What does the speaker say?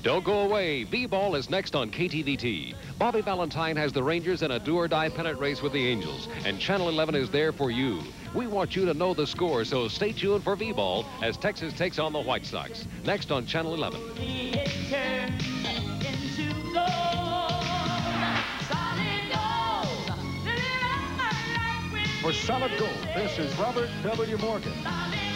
Don't go away. B-Ball is next on KTVT. Bobby Valentine has the Rangers in a do-or-die pennant race with the Angels, and Channel 11 is there for you. We want you to know the score, so stay tuned for B-Ball as Texas takes on the White Sox. Next on Channel 11. For Solid Gold, this is Robert W. Morgan.